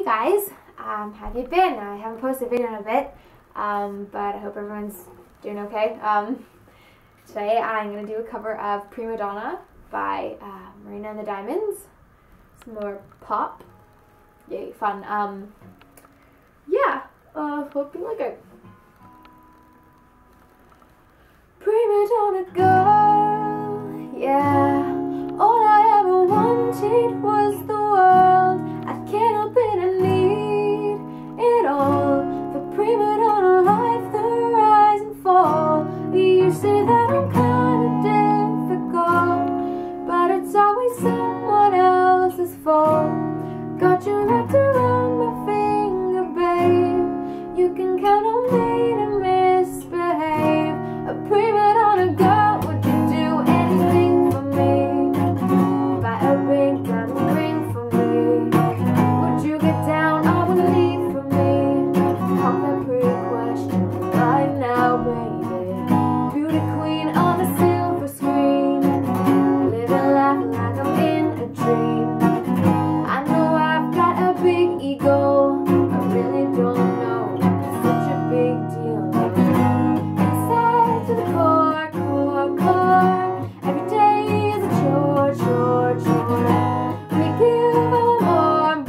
guys, how have you been? I haven't posted a video in a bit, but I hope everyone's doing okay. Today I'm going to do a cover of Prima Donna by Marina and the Diamonds. Some more pop. Yay, fun. Yeah, hope you like it. Prima Donna girl, yeah, all I ever wanted was the world. I can't help it, I need it all. The prima donna life, the rise and fall. You say that I'm kinda difficult, but it's always someone else's fault. Got you wrapped around my finger, babe. You can count on me to misbehave. A prima donna girl, would you do anything for me? Buy a big diamond ring for me. Would you get down on one knee for me? Pop that pretty question right now, baby. Beauty queen on the silver screen, living life like I'm in a dream. I know I've got a big ego, I really don't know, it's such a big deal. Inside to the core, core, every day is a chore. We give more, I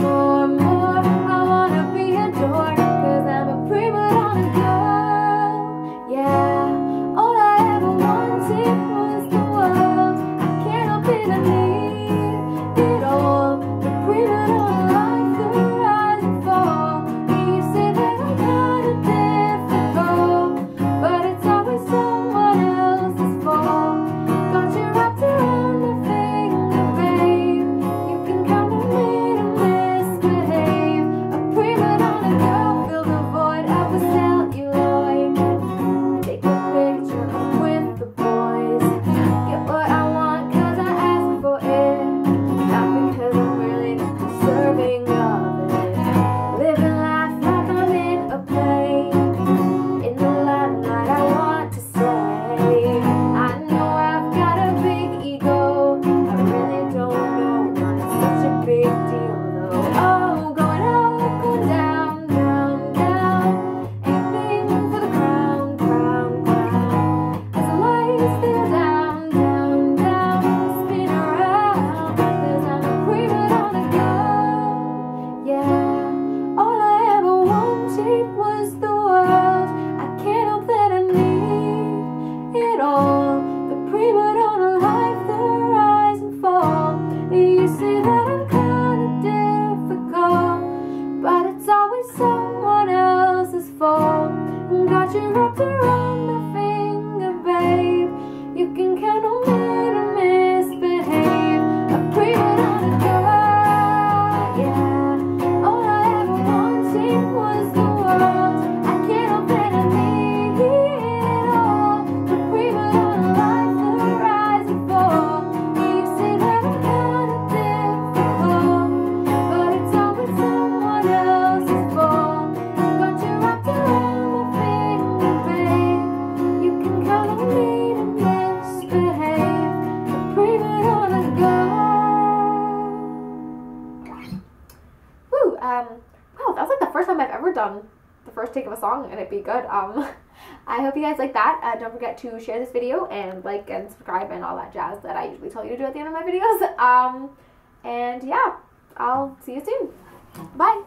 wanna be adored, 'cause I'm a prima donna girl, yeah. All I ever wanted was the world. I can't help it, I need it all. The prima donna life, the rise and fall. You say that I'm kinda difficult, but it's always someone else's fault. Got you wrapped around my finger, babe. You can count on me to misbehave. A prima donna girl, fill the void up with celluloid. Take a picture with the boys. Get what I want 'cause I ask for it, not because I'm really deserving of it. Living life like I'm in a play, in the limelight I want to say. I know I've got a big ego, I really don't know why it's such a big deal though. Oh, going up, going down, aiming for the crown. As the lights feel down, spin around, 'cause I'm a prima donna girl, yeah. All I ever wanted was the world. I can't help that I need it all. The prima donna life, the rise and fall. You say that I'm kinda difficult, but it's always someone else's fault. Got you wrapped around my finger, babe. You can count on me to misbehave. A prima donna girl, yeah. All I ever wanted was the world. I can't help that I need it all. The prima donna life, the rise and fall. You say that I'm kinda difficult, but it's always someone else's fault. Got you wrapped around my finger, babe. You can count on me to misbehave. A prima donna girl. Woo, wow, that was like the first time I've ever done the first take of a song and it be good. I hope you guys like that. Don't forget to share this video and like and subscribe and all that jazz that I usually tell you to do at the end of my videos. And yeah, I'll see you soon. Bye.